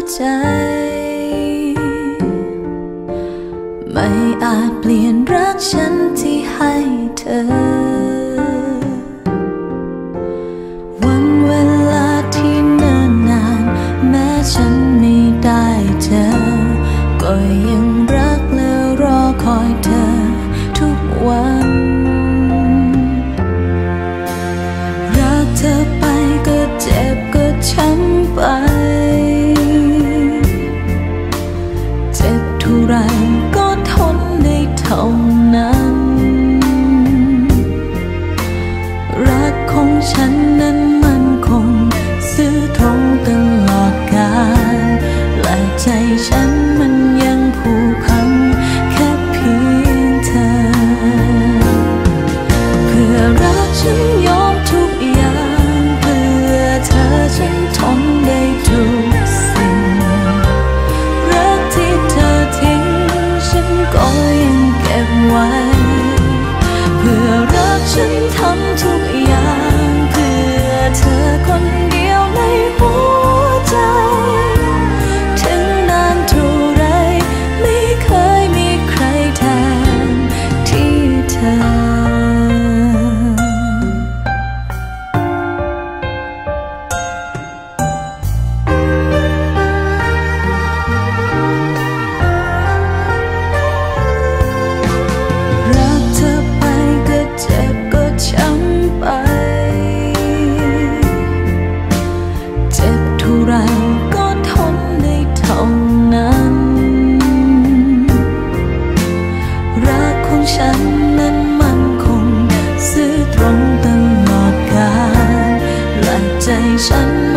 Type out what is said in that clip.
ใจไม่อาจเปลี่ยนรักฉันที่ให้เธอวันเวลาที่เนิ่นนานแม้ฉันไม่ได้เจอก็ยังรักและรอคอยเธอทุกวันรักเธอไปก็เจ็บก็ช้ำไปเจ็บเท่าไรก็ทนได้เท่านั้นรักของฉันนั้นมันคงซื่อตรงตลอดกาลและใจฉันมันยังผูกพันแค่เพียงเธอเพื่อรักฉันยอมทุกอย่างเพื่อเธอฉันทนได้ทุกสิ่งรักที่เธอทิ้งฉันก็ยังเก็บไว้เพื่อรักฉันทำทุกอย่างเพื่อเธอคนเดียวในหัวใจถึงนานเท่าไรไม่เคยมีใครแทนที่เธอฉันนั้นมันคงซื่อตรงตลอดกาลและใจฉัน